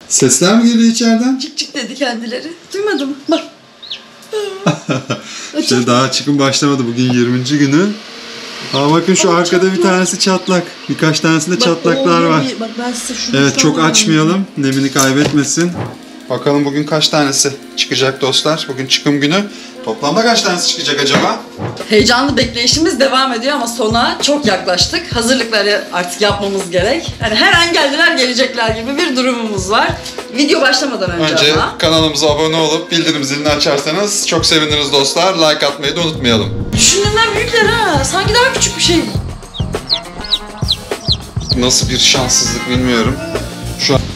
Sesler mi geliyor içeriden? Çık çık dedi kendileri. Duymadın mı? Bak. İşte daha çıkım başlamadı. Bugün 20. günü. Aa bakın şu arkada çatlak. Bir tanesi çatlak. Birkaç tanesinde çatlaklar var. Bak ben size şunu evet çok açmayalım. Nemini kaybetmesin. Bakalım bugün kaç tanesi çıkacak dostlar. Bugün çıkım günü. Toplamda kaç tanesi çıkacak acaba? Heyecanlı bekleyişimiz devam ediyor ama sona çok yaklaştık. Hazırlıkları artık yapmamız gerek. Yani her an geldiler gelecekler gibi bir durumumuz var. Video başlamadan önce ama. Kanalımıza abone olup bildirim zilini açarsanız çok seviniriz dostlar. Like atmayı da unutmayalım. Düşündüğümden büyükler ha. Sanki daha küçük bir şey. Nasıl bir şanssızlık bilmiyorum. Şu an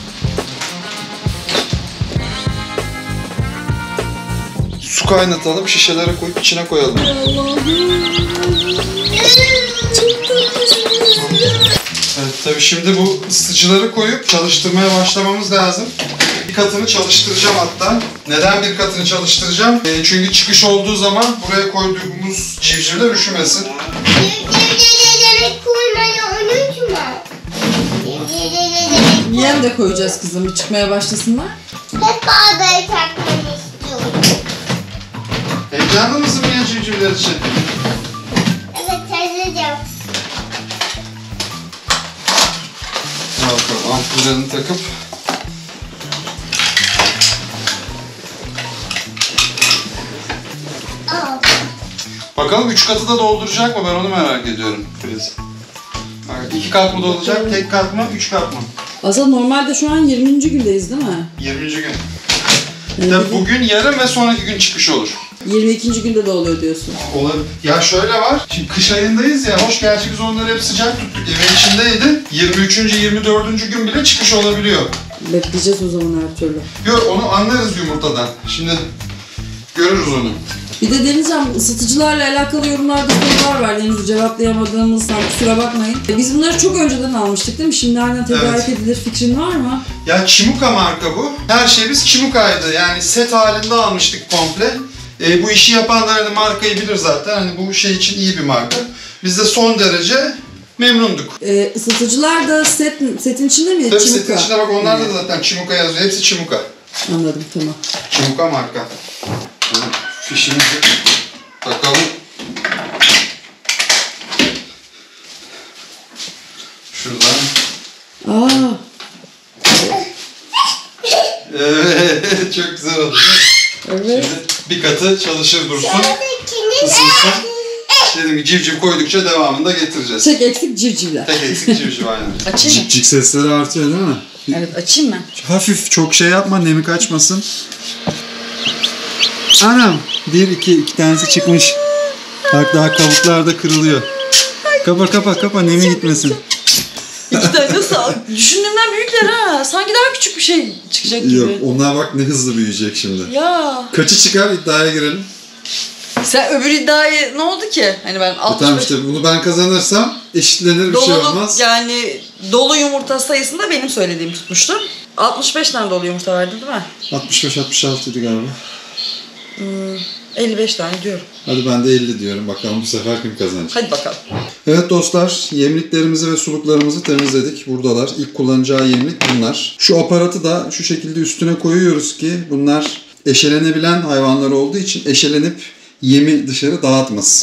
su kaynatalım, şişelere koyup içine koyalım. Evet tabii şimdi bu ısıtıcıları koyup çalıştırmaya başlamamız lazım. Bir katını çalıştıracağım hatta. Neden bir katını çalıştıracağım? Çünkü çıkış olduğu zaman buraya koyduğumuz civcivler üşümesin. Yem de koyacağız kızım bir çıkmaya başlasınlar. Hep ağdayı takmanı istiyorum. Heyecanlı mısın ya civcivler için? Evet teyzeciğim. Bakalım ampullerini takıp bakalım 3 katı da dolduracak mı? Ben onu merak ediyorum. Filiz. 2 kat mı dolduracak, tek kat mı, 3 kat mı? Aslında normalde şu an 20. gündeyiz değil mi? 20. gün. Tabii bugün, yarın ve sonraki gün çıkış olur. 22. günde de oluyor diyorsun. Olabilir. Ya şöyle var, şimdi kış ayındayız ya, hoş gerçi biz onları hep sıcak tuttuk, evin içindeydi. 23. 24. gün bile çıkış olabiliyor. Bekleyeceğiz o zaman her türlü. Yok onu anlarız yumurtadan. Şimdi görürüz onu. Bir de Denizcan, ısıtıcılarla alakalı yorumlarda sorular var. Deniz'i cevaplayamadığımızdan kusura bakmayın. Biz bunları çok önceden almıştık değil mi? Şimdi hala tedarik edilir fikrin var mı? Ya Chimuka marka bu. Her şeyimiz Chimuka'ydı. Yani set halinde almıştık komple. Bu işi yapanlar hani markayı bilir zaten. Hani bu şey için iyi bir marka. Biz de son derece memnunduk. Isıtıcılar da setin içinde mi? Tabii setin içinde bak onlar da zaten Chimuka yazıyor. Hepsi Chimuka. Anladım tamam. Chimuka marka. Fişimizi takalım. Şuradan. Aa. Evet, çok güzel oldu. Evet. Şimdi bir katı çalışır dursun. Isınsın. Dediğim gibi civciv koydukça devamında getireceğiz. Tek eksik civcivler. Tek eksik civciv aynen. Açayım mı? Cik cik sesleri artıyor değil mi? Evet açayım mı? Hafif çok şey yapma, nemi kaçmasın. Anam! iki tanesi çıkmış. Bak daha kabuklar da kırılıyor. Kapa, nemi gitmesin. 2 tane sağ. Düşündüğümden büyükler ha. Sanki daha küçük bir şey çıkacak gibi. Yok, onlar bak ne hızlı büyüyecek şimdi. Ya. Kaçı çıkar iddiaya girelim. Sen öbür iddiayı ne oldu ki? Hani ben 65... Tamam işte bunu ben kazanırsam eşitlenir bir şey olmaz. Yani dolu yumurta sayısında benim söylediğim tutmuştu. 65 tane dolu yumurta verdin değil mi? 65-66 idi galiba. 55 tane diyorum. Hadi ben de 50 diyorum. Bakalım bu sefer kim kazanacak. Hadi bakalım. Evet dostlar, yemliklerimizi ve suluklarımızı temizledik. Buradalar. İlk kullanacağı yemlik bunlar. Şu aparatı da şu şekilde üstüne koyuyoruz ki bunlar eşelenebilen hayvanlar olduğu için eşelenip yemi dışarı dağıtmasın.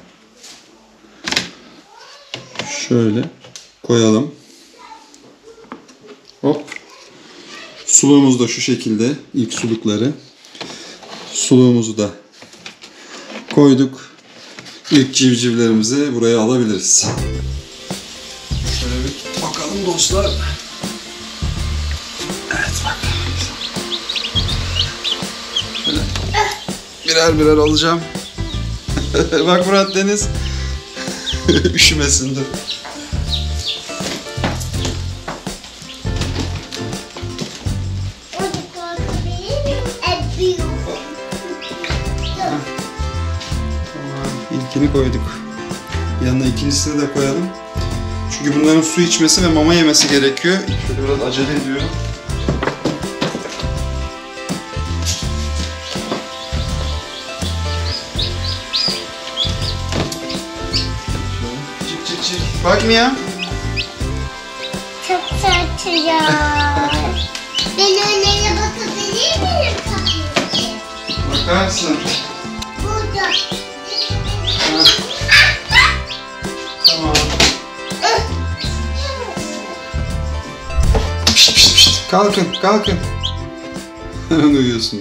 Şöyle koyalım. Hop. Suluğumuz da şu şekilde. İlk sulukları. Suluğumuzu da koyduk. İlk civcivlerimizi buraya alabiliriz. Şöyle bir bakalım dostlar. Evet bak. Şöyle birer birer alacağım. Bak Murat Deniz. Üşümesin dur. İlkini koyduk. Yanına ikincisini de koyalım. Çünkü bunların su içmesi ve mama yemesi gerekiyor. Şöyle biraz acele ediyorum. Şöyle. Çık. Bak Mia. Çok tatlı ya. Benim Bakarsın. Burada. Ha. Tamam. Pişt pişt pişt. Kalkın kalkın. Hemen uyuyorsunuz.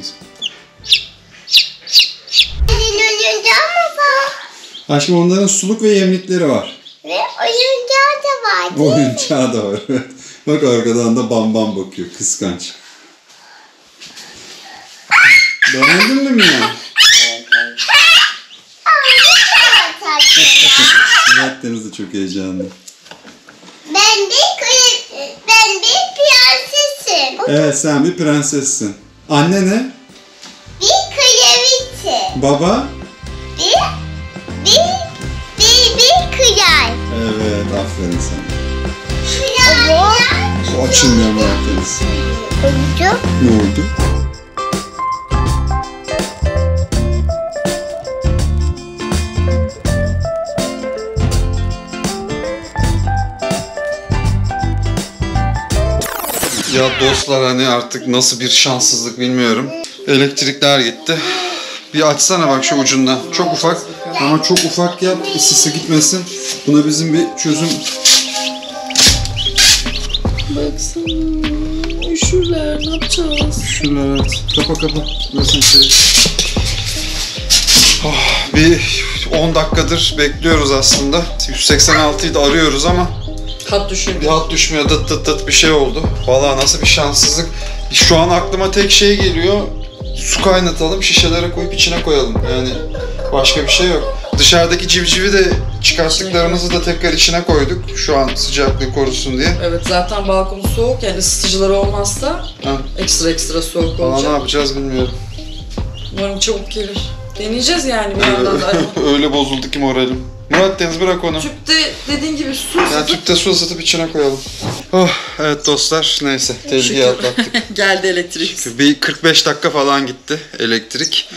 Senin oyuncağı mı var? Aşkım onların suluk ve yemlikleri var. Ve oyuncağı da var değil mi? Oyuncağı da var. Bak arkadan da Bam Bam bakıyor. Kıskanç. Beğendin mi ya? Murat Deniz de çok heyecanlı. Ben bir prensesim. Evet sen bir prensessin. Anne ne? Bir kraliçe. Baba? Bir kral. Evet aferin sana. Kral. Bu açılmıyor Murat Deniz. Oldu. Ne oldu? Ya dostlar hani artık nasıl bir şanssızlık bilmiyorum. Elektrikler gitti. Bir açsana bak şu ucundan. Çok ufak ama çok ufak yap ısısı gitmesin. Buna bizim bir çözüm. Baksana. Üşürler. Ne yapacağız? Şöyle evet. Kapa. Nasıl şey? Oh, bir 10 dakikadır bekliyoruz aslında. 186'yı da arıyoruz ama Hat düşürdü. bir hat düşmüyor. Dıt bir şey oldu. Vallahi nasıl bir şanssızlık. Şu an aklıma tek şey geliyor. Su kaynatalım, şişelere koyup içine koyalım. Yani başka bir şey yok. Dışarıdaki civcivi de çıkarttıklarımızı da tekrar içine koyduk. Şu an sıcaklığı korusun diye. Evet zaten balkon soğuk yani ısıtıcıları olmazsa Ha. ekstra soğuk Valla ne olacak. yapacağız bilmiyorum. Umarım çabuk gelir. Deneyeceğiz yani bir yandan da. Öyle bozuldu ki moralim. Murat Deniz bırak onu. Tüpte dediğin gibi su Ya ısıtıp tüpte su ısıtıp içine koyalım. Oh evet dostlar neyse tehlikeyi atlattık. geldi elektrik. Bir 45 dakika falan gitti elektrik.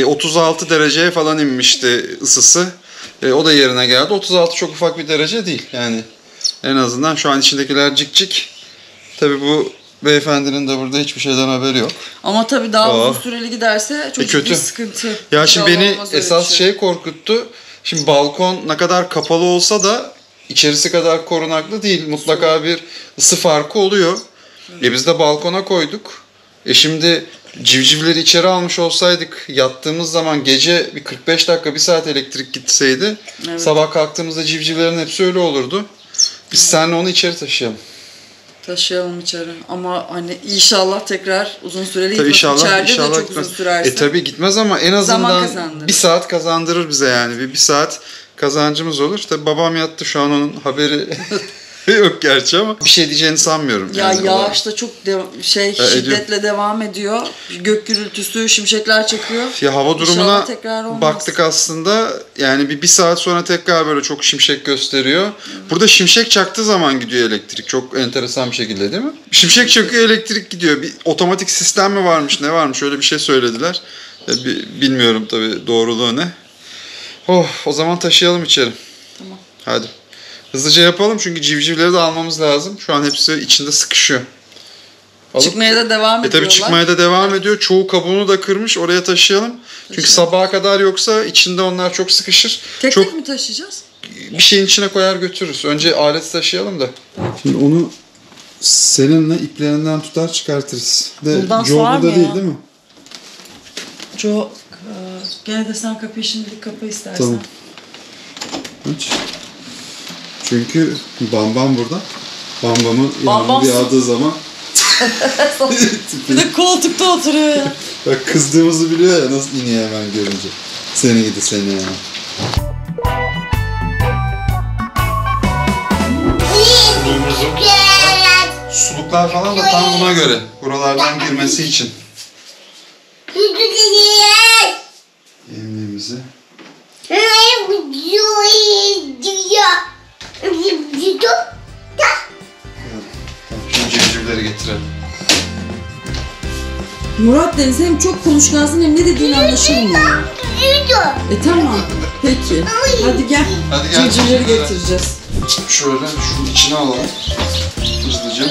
36 dereceye falan inmişti ısısı. O da yerine geldi. 36 çok ufak bir derece değil yani. En azından şu an içindekiler cik cik. Tabii bu beyefendinin de burada hiçbir şeyden haberi yok. Ama tabii daha Aa. uzun süreli giderse çok Kötü. ciddi sıkıntı. Ya şimdi İnşallah beni olmaz öyle esas bir şey korkuttu. Şimdi balkon ne kadar kapalı olsa da içerisi kadar korunaklı değil. Mutlaka bir ısı farkı oluyor. Biz de balkona koyduk. Şimdi civcivleri içeri almış olsaydık yattığımız zaman gece bir 45 dakika 1 saat elektrik gitseydi Evet. sabah kalktığımızda civcivlerin hepsi öyle olurdu. Biz seninle onu içeri taşıyalım. Taşıyalım içeri. Ama hani inşallah tekrar uzun süreli Tabii gitmez. İçeride de çok gitmez. uzun sürerse. Tabii gitmez ama en Zaman azından kazandırır. 1 saat kazandırır bize yani. Bir saat kazancımız olur. Tabii babam yattı şu an onun haberi yok gerçi ama bir şey diyeceğini sanmıyorum. Ya yani yağış da çok şiddetle devam ediyor. Gök gürültüsü, şimşekler çekiyor. Ya hava durumuna İnşallah tekrar olmaz. baktık aslında. Yani bir saat sonra tekrar böyle çok şimşek gösteriyor. Burada şimşek çaktığı zaman gidiyor elektrik. Çok enteresan bir şekilde değil mi? Şimşek çakıyor elektrik gidiyor. Bir otomatik sistem mi varmış ne varmış öyle bir şey söylediler. Bilmiyorum tabii doğruluğu ne. Oh o zaman taşıyalım içeri. Tamam. Hadi. Hızlıca yapalım çünkü civcivleri de almamız lazım. Şu an hepsi içinde sıkışıyor. Alıp, Çıkmaya da devam ediyorlar. tabii çıkmaya da devam ediyor. Çoğu kabuğunu da kırmış. Oraya taşıyalım. Çünkü sabaha kadar yoksa içinde onlar çok sıkışır. Tek çok tek mi taşıyacağız? bir şeyin içine koyar götürürüz. Önce aleti taşıyalım da. Şimdi onu seninle iplerinden tutar çıkartırız. Buradan sığar mı burada ya? değil mi? Çok. Gene de sen kapıyı şimdilik kapa istersen. Tamam. Aç. Çünkü Bam Bam burada. Bam Bam'ın Bam Bam yağmur yağdığı zaman Bir de koltukta oturuyor ya. bak kızdığımızı biliyor ya nasıl iniyor hemen görünce. Seni gidi seni ya. Suluklar falan da tam buna göre. Buralardan girmesi için. Yemeğimizi. Şimdi civcivleri getirelim. Murat Deniz hem çok konuşkansın hem ne dediğini anlaşılmıyor. Tamam. Peki. Hadi gel. Hadi gel. Civcivleri getireceğiz. Şöyle şunun içine alalım. Hızlıca.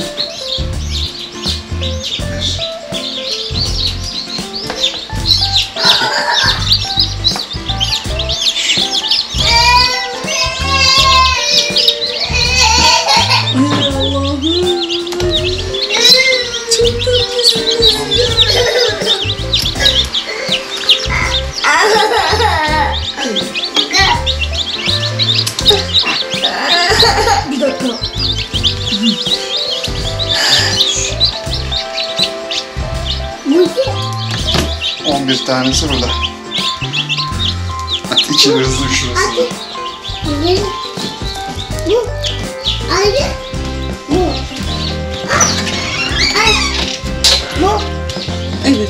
Bir tanesi burada. Hadi içeri hızlı şurası da. Bu. Hayır. Bu. Ay. Bu. Evet.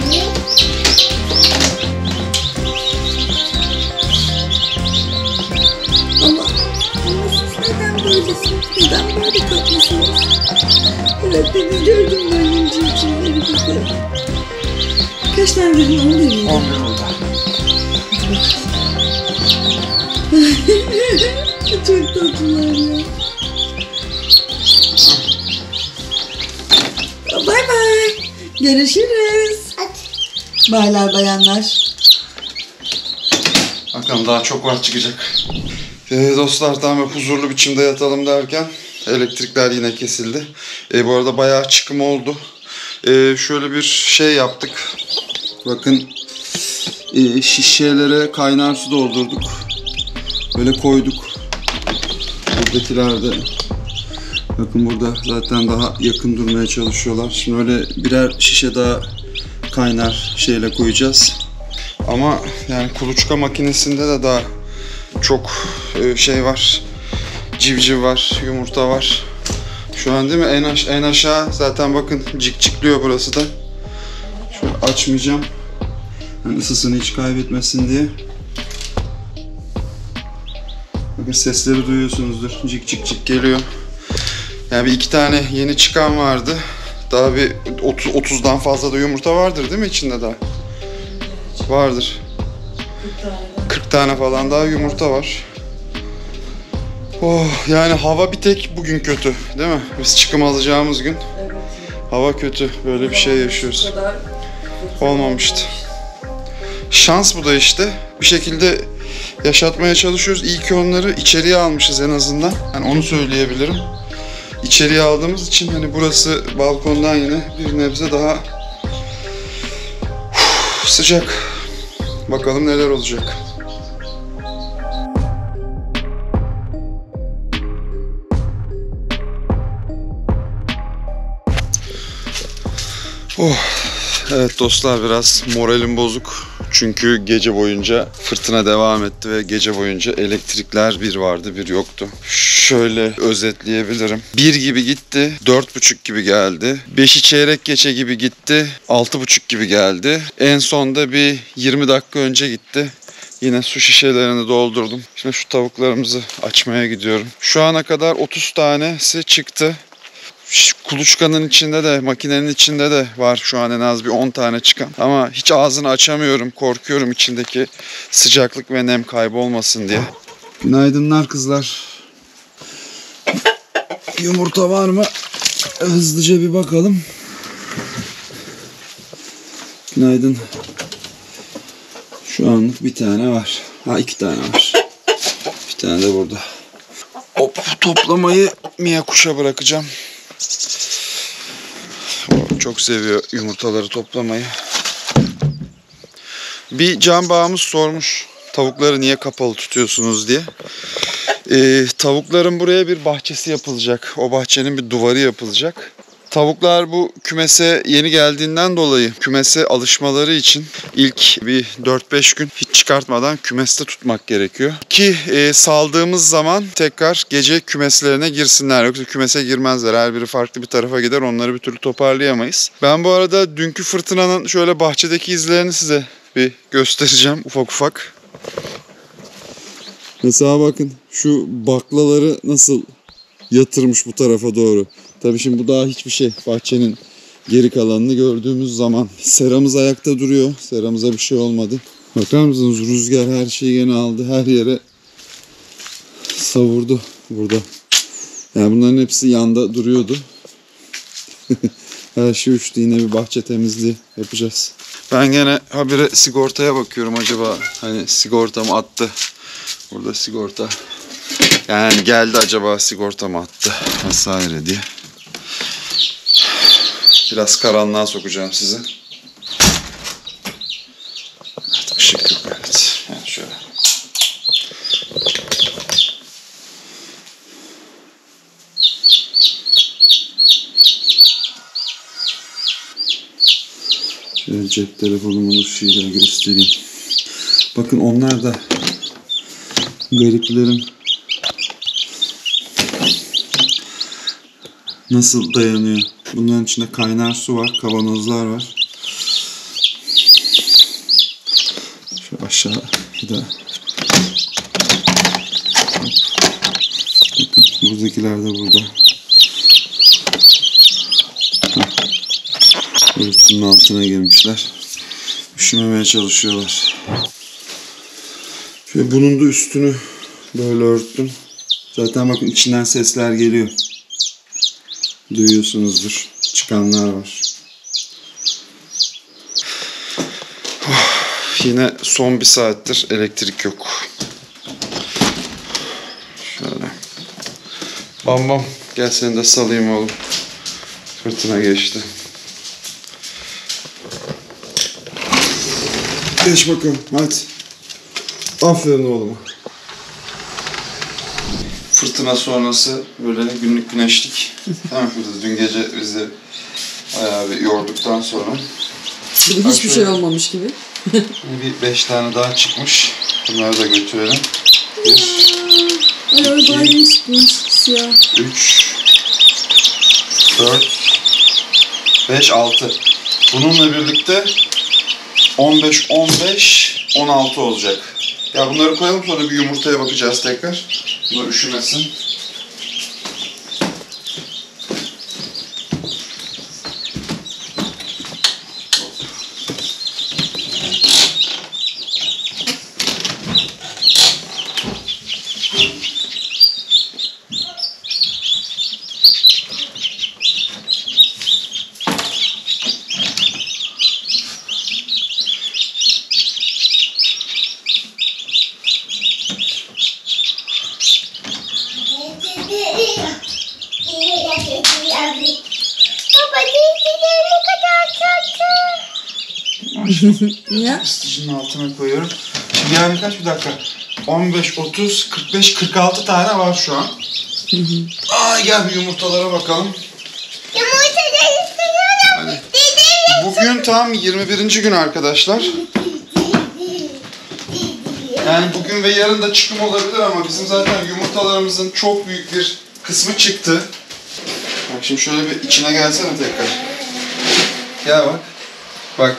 Ama siz neden böylesiniz? Neden böyle tatlısınız? Evet, deniz gördüm ben ince için elimizde. Kaç tane dedin, 11 miydi? 11 burada. Çok tatlılar ya. Bay bay. Görüşürüz. Hadi. Baylar bayanlar. Bakalım daha çok var çıkacak. Dostlar tam huzurlu biçimde yatalım derken elektrikler yine kesildi. Bu arada bayağı çıkım oldu. Şöyle bir şey yaptık. Bakın şişelere kaynar su doldurduk. Böyle koyduk. Buradakilerde bakın burada zaten daha yakın durmaya çalışıyorlar. Şimdi öyle birer şişe daha kaynar şeyle koyacağız. Ama yani kuluçka makinesinde de daha çok şey var. Civciv var, yumurta var. Şu an değil mi? En aşağı zaten bakın cikcikliyor burası da. Şöyle açmayacağım. Yani ısısını hiç kaybetmesin diye. Bakın sesleri duyuyorsunuzdur. Cik cik cik geliyor. Yani bir iki tane yeni çıkan vardı. Daha bir 30'dan fazla da yumurta vardır değil mi içinde daha? Vardır. 40 tane falan daha yumurta var. Oh, yani hava bir tek bugün kötü değil mi? Biz çıkım alacağımız gün. Evet. Hava kötü. Böyle bir şey yaşıyoruz. Olmamıştı. Şans bu da işte. Bir şekilde yaşatmaya çalışıyoruz. İyi ki onları içeriye almışız en azından. Yani onu söyleyebilirim. İçeriye aldığımız için hani burası balkondan yine bir nebze daha sıcak. Bakalım neler olacak. Oh. Evet dostlar, biraz moralim bozuk. Çünkü gece boyunca fırtına devam etti ve gece boyunca elektrikler bir vardı bir yoktu. Şöyle özetleyebilirim. 1 gibi gitti, 4.30 gibi geldi. 5'i çeyrek geçe gibi gitti, 6.30 gibi geldi. En sonda bir 20 dakika önce gitti. Yine su şişelerini doldurdum. Şimdi şu tavuklarımızı açmaya gidiyorum. Şu ana kadar 30 tanesi çıktı. Kuluçkanın içinde de, makinenin içinde de var şu an en az bir 10 tane çıkan. Ama hiç ağzını açamıyorum. Korkuyorum içindeki sıcaklık ve nem kaybolmasın diye. Günaydınlar kızlar. Yumurta var mı? Hızlıca bir bakalım. Günaydın. Şu anlık bir tane var. Ha, 2 tane var. Bir tane de burada. Hop, toplamayı Mia kuşa bırakacağım. O çok seviyor yumurtaları toplamayı. Bir can bağımız sormuş tavukları niye kapalı tutuyorsunuz diye. Tavukların buraya bir bahçesi yapılacak. O bahçenin bir duvarı yapılacak. Tavuklar bu kümese yeni geldiğinden dolayı kümese alışmaları için ilk bir 4-5 gün hiç çıkartmadan kümeste tutmak gerekiyor. Ki saldığımız zaman tekrar gece kümeslerine girsinler. Yoksa kümese girmezler. Her biri farklı bir tarafa gider. Onları bir türlü toparlayamayız. Ben bu arada dünkü fırtınanın şöyle bahçedeki izlerini size bir göstereceğim ufak ufak. Mesela bakın şu baklaları nasıl yatırmış bu tarafa doğru. Tabii şimdi bu daha hiçbir şey. Bahçenin geri kalanını gördüğümüz zaman. Seramız ayakta duruyor. Seramıza bir şey olmadı. Bakar mısınız? Rüzgar her şeyi gene aldı. Her yere savurdu burada. Yani bunların hepsi yanda duruyordu. Her şey uçtu. Yine bir bahçe temizliği yapacağız. Ben gene habire sigortaya bakıyorum. Acaba hani sigorta mı attı? Burada sigorta. Yani geldi acaba sigorta mı attı vesaire diye. Biraz karanlığa sokacağım sizi. Evet, ışık yok, evet. Yani şöyle. Şöyle cep telefonumun ışığıyla göstereyim. Bakın onlar da gariplerim nasıl dayanıyor. Bunların içinde kaynar su var, kavanozlar var. Şu aşağı bir daha. Bakın buradakiler de burada. Örtünün altına girmişler. Üşümemeye çalışıyorlar. Şöyle bunun da üstünü böyle örttüm. Zaten bakın içinden sesler geliyor. Duyuyorsunuzdur. Çıkanlar var. Yine son bir saattir elektrik yok. Şöyle. Bam bam. Gel seni de salayım oğlum. Fırtına geçti. Geç bakalım. Hadi. Aferin oğluma. Fırtına sonrası böyle günlük güneşlik. Tamam şurada dün gece bizi bayağı bir yorduktan sonra. Bir de hiçbir şey olmamış gibi. Şimdi bir 5 tane daha çıkmış. Bunları da götürelim. 1, Ay bayağı çıkmış siyah. 3, 4, 5, 6. Bununla birlikte 15, 15, 16 olacak. Ya bunları koyalım sonra bir yumurtaya bakacağız tekrar. Bunlar üşümesin. Baba dizleri ne kadar tatlı. Niye? Isıtıcının altına koyuyorum. Şimdi yani kaç bir dakika? 15, 30, 45, 46 tane var şu an. Aa gel bir yumurtalara bakalım. Yumurtaları istiyorum. Hadi. Bugün tam 21. gün arkadaşlar. Yani bugün ve yarın da çıkım olabilir ama bizim zaten yumurtalarımızın çok büyük bir kısmı çıktı. Bak şimdi şöyle bir içine gelsene tekrar. Gel bak. Bak.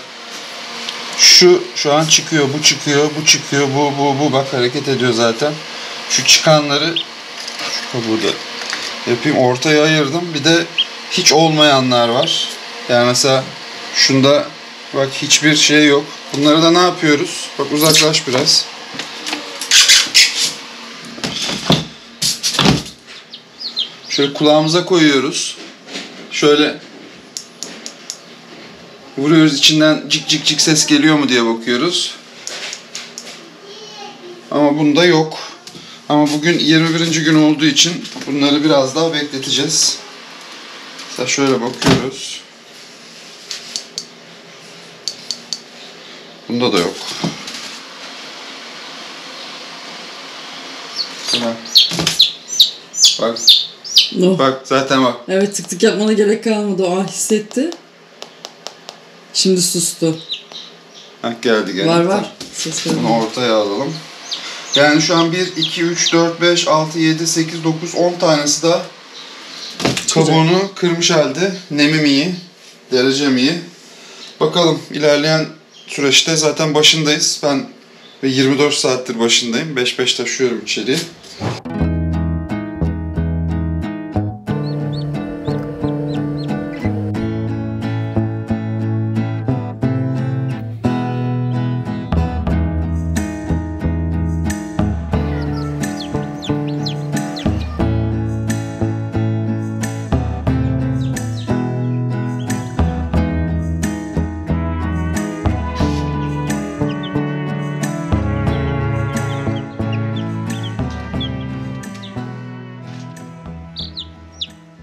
Şu an çıkıyor, bu çıkıyor, bu çıkıyor, bu bak hareket ediyor zaten. Şu çıkanları şu burada yapayım, ortaya ayırdım. Bir de hiç olmayanlar var. Yani mesela şunda bak hiçbir şey yok. Bunları da ne yapıyoruz? Bak uzaklaş biraz. Şöyle kulağımıza koyuyoruz. Şöyle vuruyoruz, içinden cik cik cik ses geliyor mu diye bakıyoruz. Ama bunda yok. Ama bugün 21. gün olduğu için bunları biraz daha bekleteceğiz. Mesela şöyle bakıyoruz. Bunda da yok. Tamam. Bak. No. Bak zaten bak. Evet tık tık yapmana gerek kalmadı. O hissetti. Şimdi sustu. Hah geldi gene. Var. Ses var. Bunu ortaya alalım. Yani şu an 1, 2, 3, 4, 5, 6, 7, 8, 9, 10 tanesi daha kabuğunu kırmış halde. Nemim iyi. Derecem iyi. Bakalım ilerleyen süreçte zaten başındayız. Ben ve 24 saattir başındayım. 5-5 taşıyorum içeriye.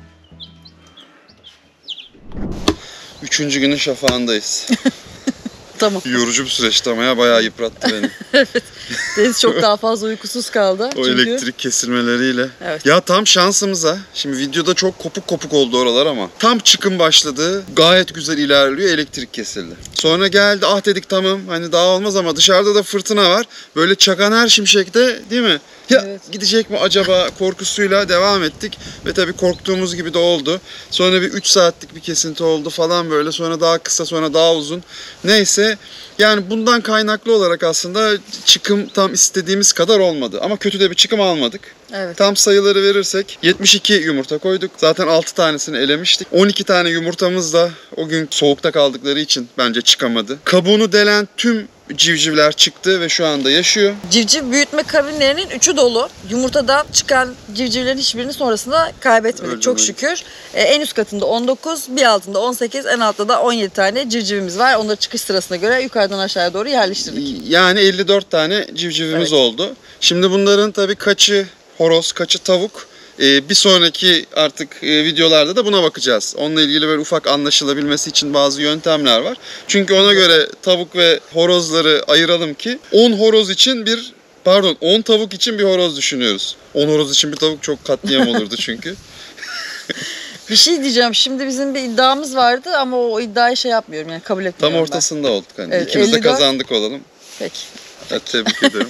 Üçüncü günün şafağındayız. Tamam. Yorucu bir süreçti ama ya, bayağı yıprattı beni. Evet. Deniz çok daha fazla uykusuz kaldı. O çünkü... elektrik kesilmeleriyle. Evet. Ya tam şansımıza, şimdi videoda çok kopuk kopuk oldu oralar ama tam çıkım başladı. Gayet güzel ilerliyor, elektrik kesildi. Sonra geldi, ah dedik tamam hani daha olmaz ama dışarıda da fırtına var. Böyle çakan her şimşekte, değil mi? Ya Evet. gidecek mi acaba korkusuyla devam ettik. Ve tabii korktuğumuz gibi de oldu. Sonra bir 3 saatlik bir kesinti oldu falan böyle. Sonra daha kısa, sonra daha uzun. Neyse. Yani bundan kaynaklı olarak aslında çıkım tam istediğimiz kadar olmadı. Ama kötü de bir çıkım almadık. Evet. Tam sayıları verirsek 72 yumurta koyduk. Zaten 6 tanesini elemiştik. 12 tane yumurtamız da o gün soğukta kaldıkları için bence çıkamadı. Kabuğunu delen tüm civcivler çıktı ve şu anda yaşıyor. Civciv büyütme kabinlerinin 3'ü dolu. Yumurtadan çıkan civcivlerin hiçbirini sonrasında kaybetmedik Öyle çok mi? şükür. En üst katında 19, bir altında 18, en altta da 17 tane civcivimiz var. Onları çıkış sırasına göre yukarıdan aşağıya doğru yerleştirdik. Yani 54 tane civcivimiz Evet. oldu. Şimdi bunların tabii kaçı horoz, kaçı tavuk. Bir sonraki artık videolarda da buna bakacağız. Onunla ilgili böyle ufak anlaşılabilmesi için bazı yöntemler var. Çünkü ona göre tavuk ve horozları ayıralım ki 10 horoz için 10 tavuk için bir horoz düşünüyoruz. 10 horoz için bir tavuk çok katliam olurdu çünkü. Bir şey diyeceğim. Şimdi bizim bir iddiamız vardı ama o iddiayı şey yapmıyorum yani kabul etmiyorum Tam ortasında olduk hani. Evet, İkimiz de 54. kazandık olalım. Peki. Evet, tebrik ederim.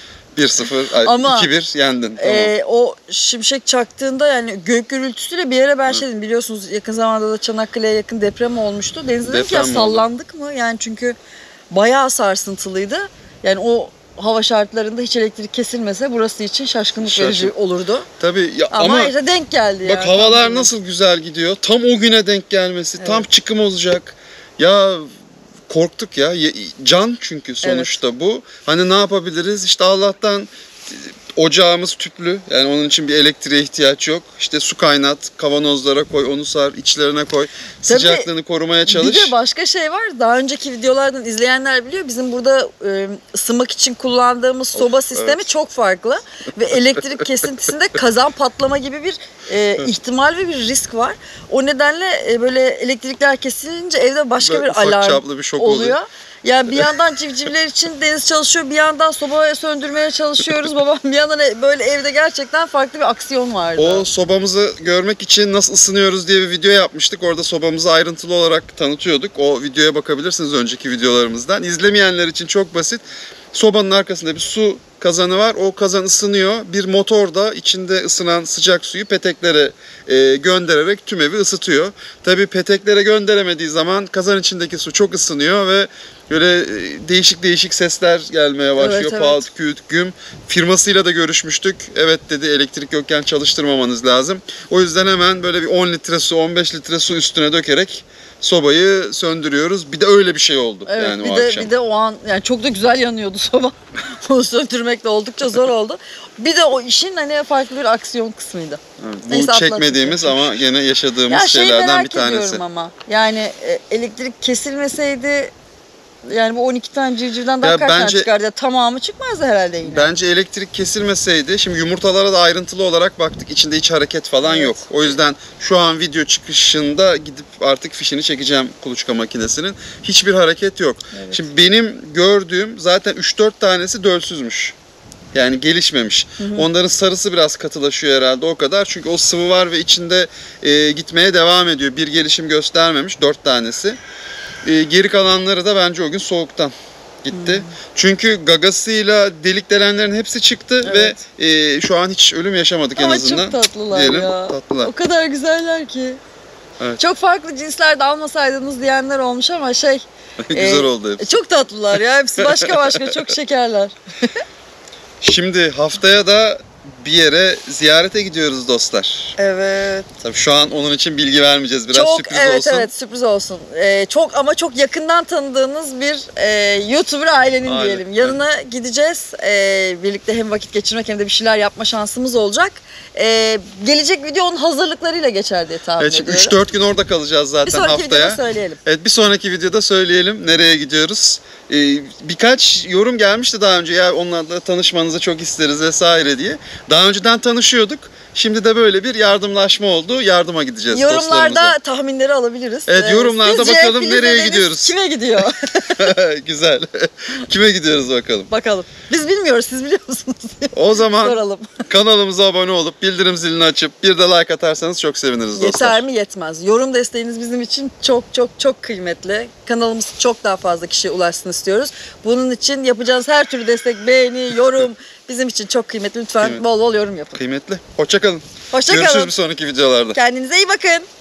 1-0, Ama, 2-1 yendin. Tamam. O şimşek çaktığında yani gök gürültüsüyle bir yere ben şey dedim, biliyorsunuz yakın zamanda da Çanakkale'ye yakın deprem olmuştu. Denizde dedim ki ya Deprem mi oldu? sallandık mı? Yani çünkü bayağı sarsıntılıydı. Yani o hava şartlarında hiç elektrik kesilmese burası için şaşkınlık verici olurdu. Tabii ya, Ama işte denk geldi bak yani. havalar nasıl güzel gidiyor. Tam o güne denk gelmesi, Evet. tam çıkım olacak. Ya korktuk ya. Can çünkü sonuçta bu. Hani ne yapabiliriz? İşte Allah'tan ocağımız tüplü. Yani onun için bir elektriğe ihtiyaç yok. İşte su kaynat, kavanozlara koy, onu sar, içlerine koy. Sıcaklığını korumaya çalış. Bir de başka şey var. Daha önceki videolardan izleyenler biliyor. Bizim burada ısınmak için kullandığımız soba sistemi evet. çok farklı. Ve elektrik kesintisinde kazan patlama gibi bir ihtimal ve bir risk var. O nedenle böyle elektrikler kesilince evde başka Böyle bir ufak alarm çaplı bir şok oluyor. Yani bir yandan civcivler için Deniz çalışıyor, bir yandan sobayı söndürmeye çalışıyoruz. Babam bir yandan böyle evde gerçekten farklı bir aksiyon vardı. O sobamızı görmek için nasıl ısınıyoruz diye bir video yapmıştık. Orada sobamızı ayrıntılı olarak tanıtıyorduk. O videoya bakabilirsiniz önceki videolarımızdan. İzlemeyenler için çok basit. Sobanın arkasında bir su kazanı var. O kazan ısınıyor. Bir motor da içinde ısınan sıcak suyu peteklere göndererek tüm evi ısıtıyor. Tabii peteklere gönderemediği zaman kazan içindeki su çok ısınıyor ve böyle değişik değişik sesler gelmeye başlıyor. Evet, evet. Pat, küt, güm. Firmasıyla da görüşmüştük. Evet dedi, elektrik yokken çalıştırmamanız lazım. O yüzden hemen böyle bir 10 litre su, 15 litre su üstüne dökerek sobayı söndürüyoruz. Bir de öyle bir şey oldu Evet, yani bir o de akşam. bir de o an yani çok da güzel yanıyordu soba. Onu söndürmek de oldukça zor oldu. Bir de o işin hani farklı bir aksiyon kısmıydı. Evet, bu Neyse, çekmediğimiz ama gene yaşadığımız Ya şeyi şeylerden merak bir tanesi. ediyorum ama. Yani elektrik kesilmeseydi yani bu 12 tane civcivden daha Ya kaç tane bence- çıkardı? Ya tamamı çıkmazdı herhalde yine. Bence elektrik kesilmeseydi, şimdi yumurtalara da ayrıntılı olarak baktık. İçinde hiç hareket falan Evet. yok. O yüzden şu an video çıkışında gidip artık fişini çekeceğim kuluçka makinesinin. Hiçbir hareket yok. Evet. Şimdi benim gördüğüm zaten 3-4 tanesi dölsüzmüş. Yani gelişmemiş. Onların sarısı biraz katılaşıyor herhalde, o kadar. Çünkü o sıvı var ve içinde gitmeye devam ediyor. Bir gelişim göstermemiş 4 tanesi. Geri kalanları da bence o gün soğuktan gitti. Çünkü gagasıyla delik delenlerin hepsi çıktı Evet. ve şu an hiç ölüm yaşamadık en Ama azından. çok tatlılar Diyelim, ya. tatlılar. O kadar güzeller ki. Evet. Çok farklı cinslerde almasaydınız diyenler olmuş ama Güzel oldu hepsi. çok tatlılar ya. Hepsi başka başka çok şekerler. Şimdi haftaya da bir yere ziyarete gidiyoruz dostlar. Evet. Tabii şu an onun için bilgi vermeyeceğiz. Biraz Çok sürpriz evet olsun. evet sürpriz olsun. Çok ama çok yakından tanıdığınız bir YouTuber ailenin Aile, diyelim. Yanına gideceğiz. Birlikte hem vakit geçirmek hem de bir şeyler yapma şansımız olacak. Gelecek video onun hazırlıklarıyla geçer diye tahmin Evet, şimdi ediyorum. 3-4 gün orada kalacağız Bir zaten sonraki haftaya. videoda söyleyelim. Evet, bir sonraki videoda söyleyelim nereye gidiyoruz. Birkaç yorum gelmişti daha önce, ya onlarla tanışmanızı çok isteriz vesaire diye. Daha önceden tanışıyorduk. Şimdi de böyle bir yardımlaşma oldu. Yardıma gideceğiz Yorumlarda dostlarımıza. tahminleri alabiliriz. Evet, yorumlarda Sizce bakalım Filiz nereye Deniz gidiyoruz? Kime gidiyor? Güzel. Kime gidiyoruz bakalım. Bakalım. Biz bilmiyoruz, siz biliyor musunuz? O zaman Soralım. kanalımıza abone olup bildirim zilini açıp bir de like atarsanız çok seviniriz dostlar. Yeter mi? Yetmez. Yorum desteğiniz bizim için çok çok çok kıymetli. Kanalımız çok daha fazla kişiye ulaşsın istiyoruz. Bunun için yapacağınız her türlü destek, beğeni, yorum bizim için çok kıymetli. Lütfen Kıymetli. bol bol yorum yapın. Kıymetli. Hoşça kalın. Hoşça Görüşürüz kalın. bir sonraki videolarda. Kendinize iyi bakın.